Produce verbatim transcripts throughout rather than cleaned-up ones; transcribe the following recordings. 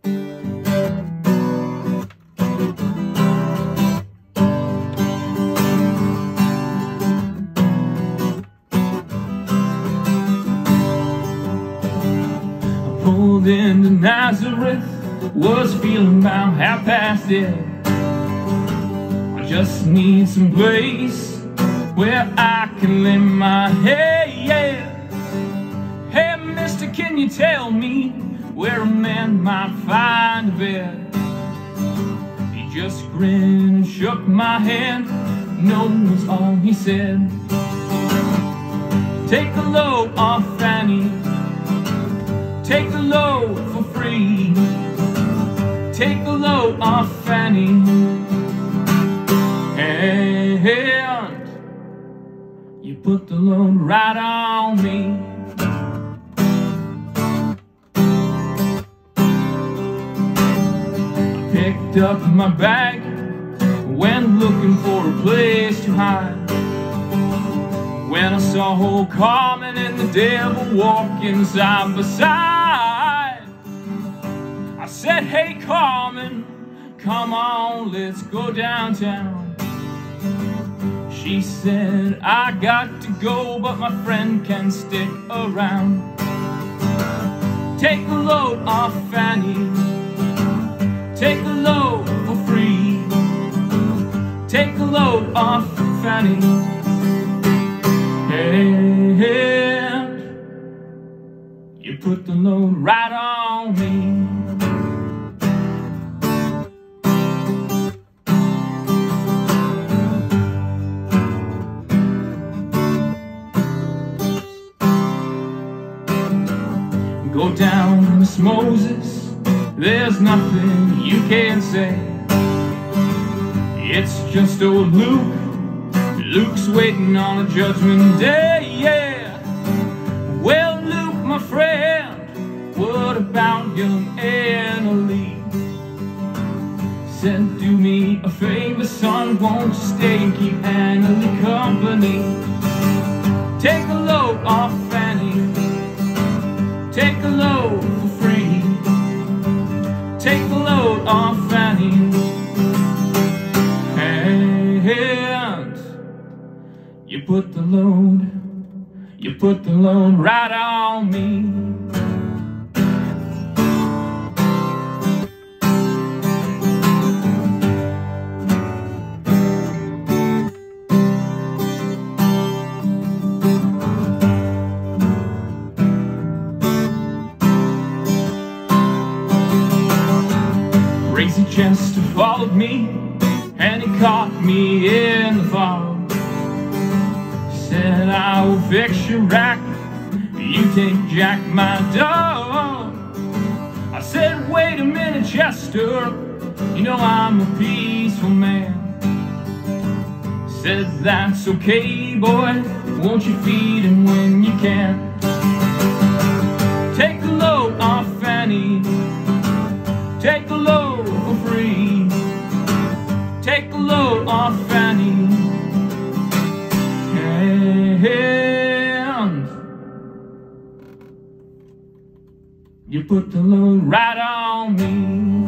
Pulled into Nazareth, was feeling about half past dead. I just need some place where I can lay my head, yeah. Hey mister, can you tell me where a man might find a bed? He just grinned and shook my hand, no was all he said. Take a load off Fanny, take a load for free. Take a load off Fanny, and you put the load right on me. I picked up my bag, went looking for a place to hide. When I saw old Carmen and the devil walking side by side, I said, hey Carmen, come on, let's go downtown. She said, I got to go, but my friend can stick around. Take a load off Fanny, take a load for free. Take a load off Fanny, and you put the load right on me. Go down, Miss Moses, there's nothing you can say. It's just old Luke, Luke's waiting on a judgment day, yeah. Well, Luke, my friend, what about young Annalie? Said, do me a favor, son, won't you stay and keep Annalie company? Take a load off Fanny, take a load for free. Take a load off Fanny, and you put the load, you put the load right on me. Crazy Chester followed me, and he caught me in the fog. Said, I will fix your rack, you take Jack, my dog. I said, wait a minute, Chester, you know I'm a peaceful man. Said, that's okay, boy, won't you feed him when you can? Take a load off Fanny, take a load for free. Take a load off Fanny, and you put the load right on me.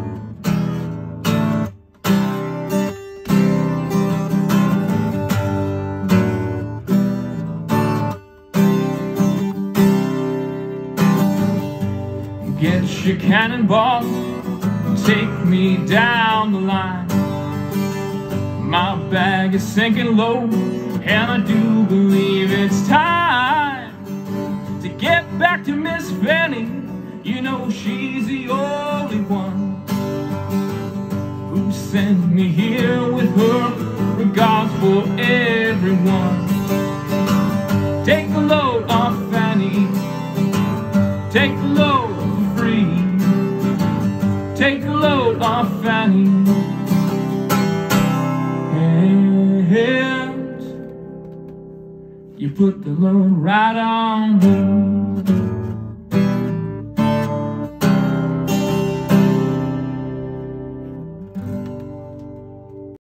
Get your cannonball, take me down the line. My bag is sinking low, and I do believe it's time to get back to Miss Fanny. You know she's the only one who sent me here with her regards for everyone. Take a load off Fanny, take a load for free. Take a load off Fanny, and you put the load right on me.